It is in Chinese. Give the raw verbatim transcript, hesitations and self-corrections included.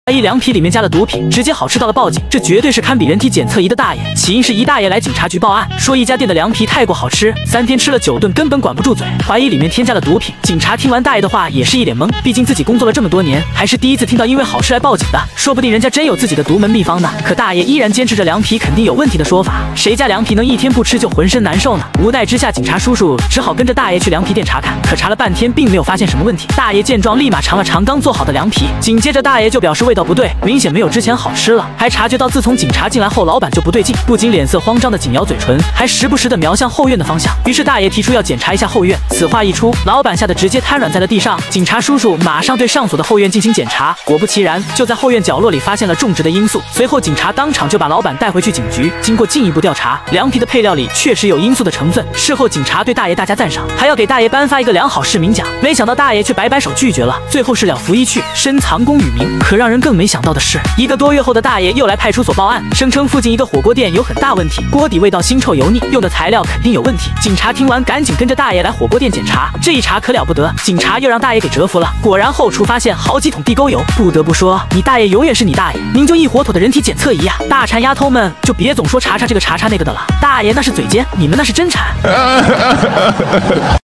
一凉皮里面加了毒品，直接好吃到了报警，这绝对是堪比人体检测仪的大爷。起因是一大爷来警察局报案，说一家店的凉皮太过好吃，三天吃了九顿根本管不住嘴，怀疑里面添加了毒品。警察听完大爷的话也是一脸懵，毕竟自己工作了这么多年，还是第一次听到因为好吃来报警的，说不定人家真有自己的独门秘方呢。可大爷依然坚持着凉皮肯定有问题的说法，谁家凉皮能一天不吃就浑身难受呢？无奈之下，警察叔叔只好跟着大爷去凉皮店查看，可查了半天并没有发现什么问题。大爷见状立马尝了尝刚做好的凉皮，紧接着大爷就表示味道不对，明显没有之前好吃了，还察觉到自从警察进来后老板就不对劲，不仅脸色慌张的紧咬嘴唇，还时不时的瞄向后院的方向。于是大爷提出要检查一下后院，此话一出，老板吓得直接瘫软在了地上。警察叔叔马上对上锁的后院进行检查，果不其然，就在后院角落里发现了种植的罂粟。随后警察当场就把老板带回去警局，经过进一步调查，凉皮的配料里确实有罂粟的成分。事后警察对大爷大加赞赏，还要给大爷颁发一个良好市民奖。没想到大爷却摆摆手拒绝了，最后是了拂衣去，深藏功与名。可让人更没想到的是，一个多月后的大爷又来派出所报案，声称附近一个火锅店有很大问题，锅底味道腥臭油腻，用的材料肯定有问题。警察听完赶紧跟着大爷来火锅店检查，这一查可了不得，警察又让大爷给折服了。果然后厨发现好几桶地沟油，不得不说，你大爷永远是你大爷，您就一火腿的人体检测仪啊！大馋丫头们就别总说查查这个查查那个的了，大爷那是嘴尖，你们那是真馋。